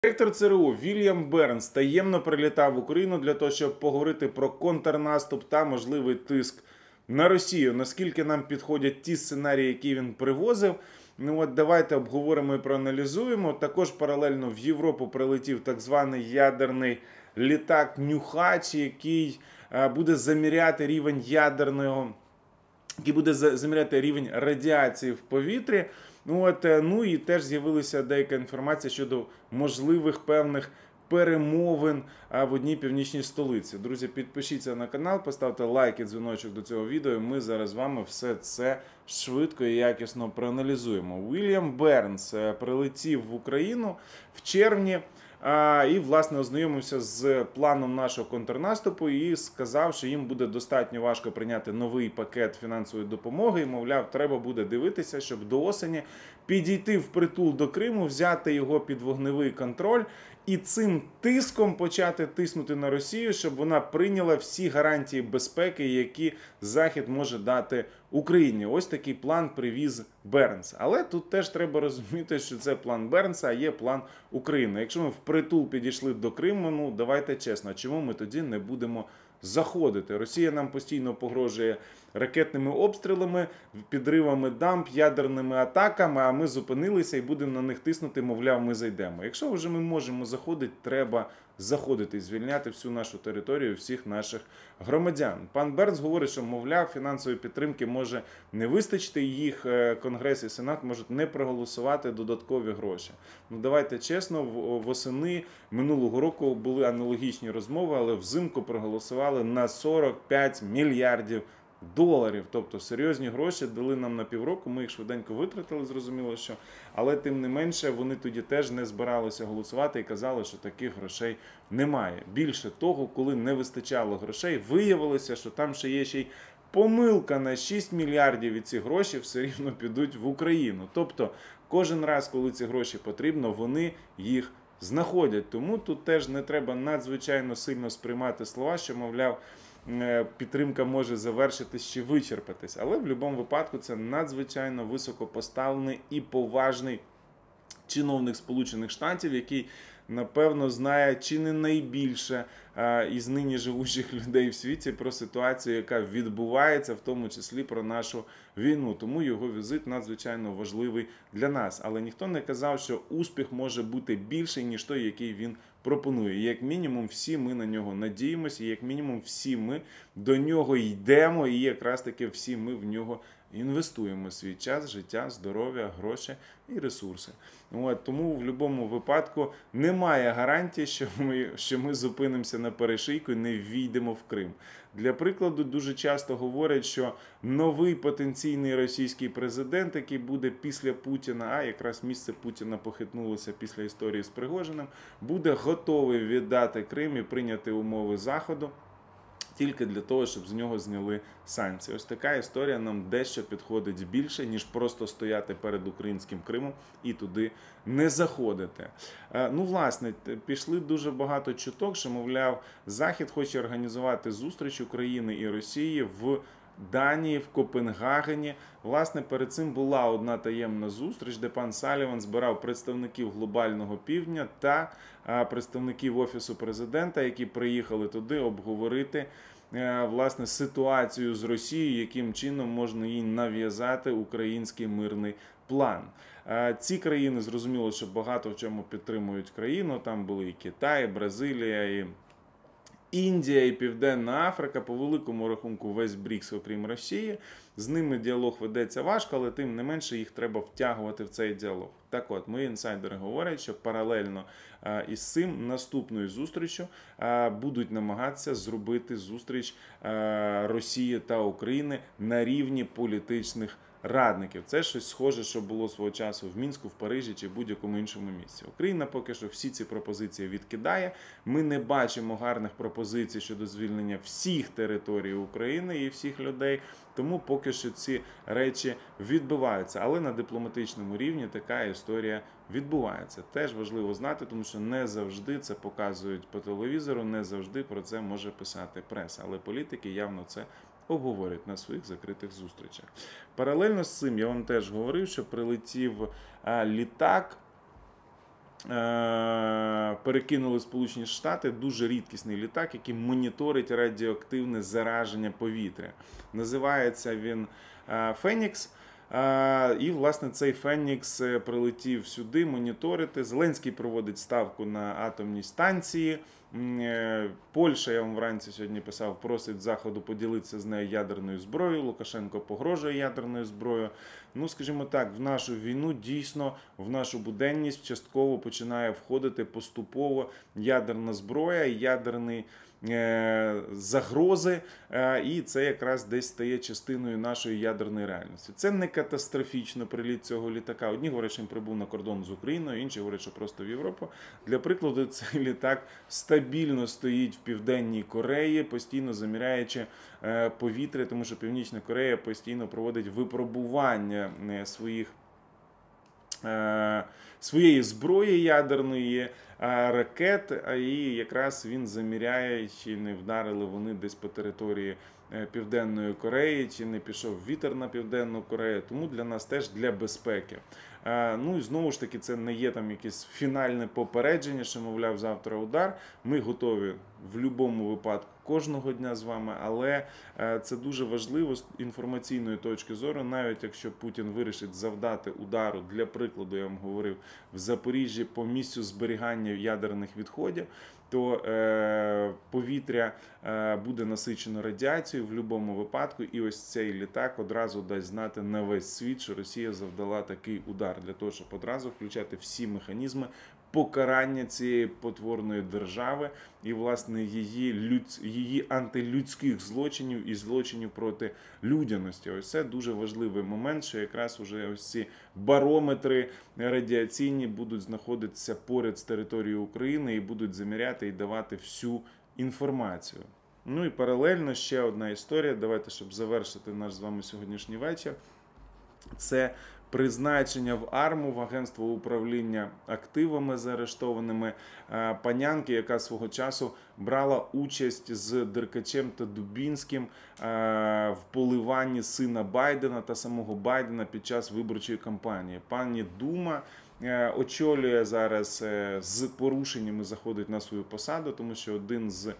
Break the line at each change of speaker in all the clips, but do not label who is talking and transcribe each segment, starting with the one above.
Директор ЦРУ Вільям Бернс таємно прилітав в Україну для того, щоб поговорити про контрнаступ та можливий тиск на Росію. Наскільки нам підходять ті сценарії, які він привозив. Давайте обговоримо і проаналізуємо. Також паралельно в Європу прилетів так званий ядерний літак Нюхач, який буде заміряти рівень рівень радіації в повітрі. І теж з'явилася деяка інформація щодо можливих певних перемовин в одній північній столиці. Друзі, підпишіться на канал, поставте лайк і дзвіночок до цього відео. Ми зараз з вами все це швидко і якісно проаналізуємо. Вільям Бернс прилетів в Україну в червні і, власне, ознайомився з планом нашого контрнаступу і сказав, що їм буде достатньо важко прийняти новий пакет фінансової допомоги. І, мовляв, треба буде дивитися, щоб до осені підійти впритул до Криму, взяти його під вогневий контроль і цим тиском почати тиснути на Росію, щоб вона прийняла всі гарантії безпеки, які Захід може дати Україні. Ось такий план привіз Бернс. Але тут теж треба розуміти, що це план Бернса, а є план України. Якщо ми впритул підійшли до Криму, давайте чесно, чому ми тоді не будемо заходити? Росія нам постійно погрожує ракетними обстрілами, підривами дамб, ядерними атаками, а ми зупинилися і будемо на них тиснути, мовляв, ми зайдемо. Якщо вже ми можемо заходити, треба заходити і звільняти всю нашу територію, всіх наших громадян. Пан Бернс говорить, що, мовляв, фінансової підтримки може не вистачити, їх Конгрес і Сенат можуть не проголосувати додаткові гроші. Давайте чесно, восени минулого року були аналогічні розмови, але взимку проголосували на 45 мільярдів доларів, тобто серйозні гроші дали нам на півроку, ми їх швиденько витратили, зрозуміло, що, але тим не менше вони тоді теж не збиралися голосувати і казали, що таких грошей немає. Більше того, коли не вистачало грошей, виявилося, що там ще є й помилка на 6 мільярдів, і ці гроші все рівно підуть в Україну. Тобто кожен раз, коли ці гроші потрібно, вони їх знаходять. Тому тут теж не треба надзвичайно сильно сприймати слова, що, мовляв, підтримка може завершитись чи вичерпатись. Але в будь-якому випадку це надзвичайно високопоставлений і поважний чиновник Сполучених Штатів, який, напевно, знає чи не найбільше із нині живучих людей в світі про ситуацію, яка відбувається, в тому числі про нашу війну. Тому його візит надзвичайно важливий для нас. Але ніхто не казав, що успіх може бути більший, ніж той, який він пропонує. І як мінімум всі ми на нього надіємося, і як мінімум всі ми до нього йдемо, і якраз таки всі ми в нього інвестуємо свій час, життя, здоров'я, гроші і ресурси. Тому в будь-якому випадку немає гарантії, що ми зупинимося на перешийку і не ввійдемо в Крим. Для прикладу, дуже часто говорять, що новий потенційний російський президент, який буде після Путіна, а якраз місце Путіна похитнулося після історії з Пригожиним, буде готовий віддати Крим і прийняти умови Заходу, тільки для того, щоб з нього зняли санкції. Ось така історія нам дещо підходить більше, ніж просто стояти перед українським Кримом і туди не заходити. Власне, пішли дуже багато чуток, що, мовляв, Захід хоче організувати зустріч України і Росії в Данії, в Копенгагені. Власне, перед цим була одна таємна зустріч, де пан Саліван збирав представників глобального півдня та представників Офісу президента, які приїхали туди обговорити, власне, ситуацію з Росією, яким чином можна їй нав'язати український мирний план. Ці країни, зрозуміло, що багато в чому підтримують країну. Там були і Китай, і Бразилія, і Індія і Південна Африка, по великому рахунку весь БРІКС, окрім Росії. З ними діалог ведеться важко, але тим не менше їх треба втягувати в цей діалог. Так от, мої інсайдери говорять, що паралельно із цим наступною зустрічю будуть намагатися зробити зустріч Росії та України на рівні політичних радників. Це щось схоже, що було свого часу в Мінську, в Парижі чи в будь-якому іншому місці. Україна поки що всі ці пропозиції відкидає. Ми не бачимо гарних пропозицій щодо звільнення всіх територій України і всіх людей. Тому поки що ці речі відбуваються. Але на дипломатичному рівні така історія відбувається. Теж важливо знати, тому що не завжди це показують по телевізору, не завжди про це може писати преса. Але політики явно це обговорять на своїх закритих зустрічах. Паралельно з цим я вам теж говорив, що прилетів літак перекинули Сполучені Штати дуже рідкісний літак, який моніторить радіоактивне зараження повітря. Називається він «Фенікс». І, власне, цей «Фенікс» прилетів сюди моніторити. Зеленський проводить ставку на атомній станції. Польща, я вам вранці сьогодні писав, просить Заходу поділитися з нею ядерною зброєю. Лукашенко погрожує ядерною зброєю. Ну, скажімо так, в нашу війну дійсно, в нашу буденність частково починає входити поступово ядерна зброя, ядерний загрози, і це якраз десь стає частиною нашої ядерної реальності. Це не катастрофічно приліт цього літака. Одні говорять, що він прибув на кордон з Україною, інші говорять, що просто в Європу. Для прикладу, цей літак стабільно стоїть в Південній Кореї, постійно заміряючи повітря, тому що Північна Корея постійно проводить випробування своєї зброї ядерної, ракет, і якраз він заміряє, чи не вдарили вони десь по території Південної Кореї, чи не пішов вітер на Південну Корею, тому для нас теж для безпеки. Ну і знову ж таки, це не є там якесь фінальне попередження, що, мовляв, завтра удар. Ми готові в будь-якому випадку кожного дня з вами, але це дуже важливо з інформаційної точки зору, навіть якщо Путін вирішить завдати удару, для прикладу, я вам говорив, в Запоріжжі по місцю зберігання ядерних відходів, то повітря буде насичено радіацією в будь-якому випадку, і ось цей літак одразу дасть знати на весь світ, що Росія завдала такий удар, для того, щоб одразу включати всі механізми покарання цієї потворної держави і, власне, її антилюдських злочинів і злочинів проти людяності. Ось це дуже важливий момент, що якраз уже ось ці барометри радіаційні будуть знаходитися поряд з територією України і будуть заміряти і давати всю інформацію. Ну і паралельно ще одна історія, давайте, щоб завершити наш з вами сьогоднішній вечір. Це призначення в АРМУ, в Агентство управління активами заарештованими, панянки, яка свого часу брала участь з Деркачем та Дубінським в поливанні сина Байдена та самого Байдена під час виборчої кампанії. Пані Дума очолює зараз з порушеннями, заходить на свою посаду, тому що один з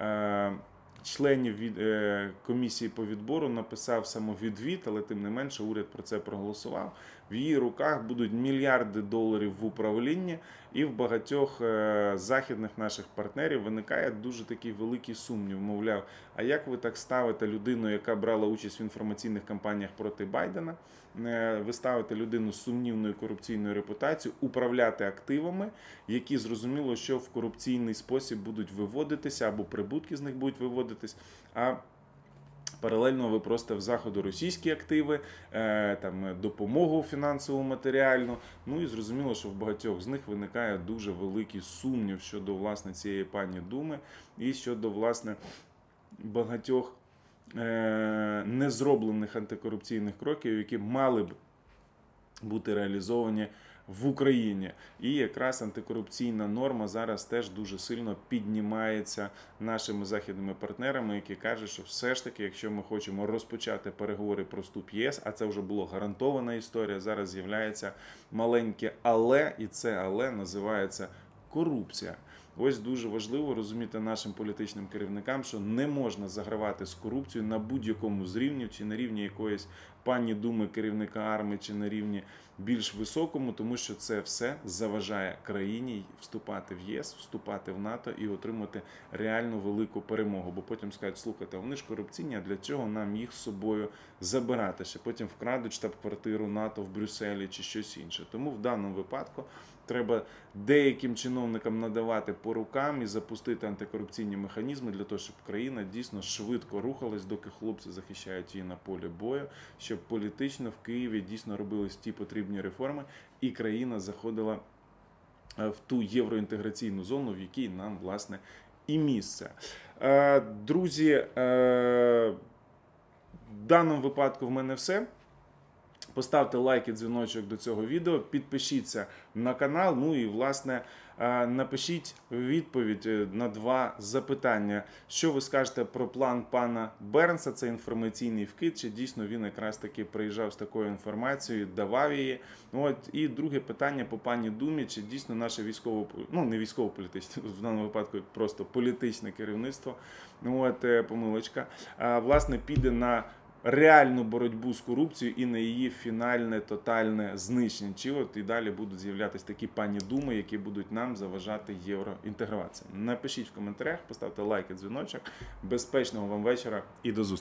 членів комісії по відбору написав самовідвід, але тим не менше уряд про це проголосував. В її руках будуть мільярди доларів в управлінні, і в багатьох західних наших партнерів виникає дуже такий великий сумнів. Мовляв, а як ви так ставите людину, яка брала участь в інформаційних кампаніях проти Байдена, ви ставите людину з сумнівною корупційною репутацією управляти активами, які, зрозуміло, що в корупційний спосіб будуть виводитися, або прибутки з них будуть виводитись, а паралельно ви просто в Заходу російські активи, там, допомогу фінансову, матеріальну. Ну і зрозуміло, що в багатьох з них виникає дуже великий сумнів щодо, власне, цієї пані Думи і щодо, власне, багатьох незроблених антикорупційних кроків, які мали б бути реалізовані в Україні. І якраз антикорупційна норма зараз теж дуже сильно піднімається нашими західними партнерами, які кажуть, що все ж таки, якщо ми хочемо розпочати переговори про вступ в ЄС, а це вже було гарантована історія, зараз з'являється маленьке але, і це але називається корупція. Ось дуже важливо розуміти нашим політичним керівникам, що не можна загравати з корупцією на будь-якому з рівнів, чи на рівні якоїсь пані Думи, керівника АРМИ, чи на рівні більш високому, тому що це все заважає країні вступати в ЄС, вступати в НАТО і отримати реально велику перемогу. Бо потім скажуть, слухайте, вони ж корупційні, а для чого нам їх з собою забирати? Ще потім вкрадуть штаб-квартиру НАТО в Брюсселі чи щось інше. Тому в даному випадку треба деяким чиновникам надавати по рукам і запустити антикорупційні механізми для того, щоб країна дійсно швидко рухалась, доки хлопці захищають її на полі бою, щоб політично в Києві дійсно робились ті потрібні реформи і країна заходила в ту євроінтеграційну зону, в якій нам, власне, і місце. Друзі, в даному випадку в мене все. Поставте лайк і дзвіночок до цього відео, підпишіться на канал, ну і, власне, Напишіть відповідь на 2 запитання. Що ви скажете про план пана Бернса? Це інформаційний вкид, чи дійсно він якраз таки приїжджав з такою інформацією, давав її. І друге питання по пані Думі, чи дійсно наше не військово-політичне, в даному випадку просто політичне керівництво, помилочка, власне, піде на реальну боротьбу з корупцією і на її фінальне, тотальне знищення. Чи і далі будуть з'являтися такі пані Думи, які будуть нам заважати євроінтеграції. Напишіть в коментарях, поставте лайк і дзвіночок. Безпечного вам вечора і до зустрічі!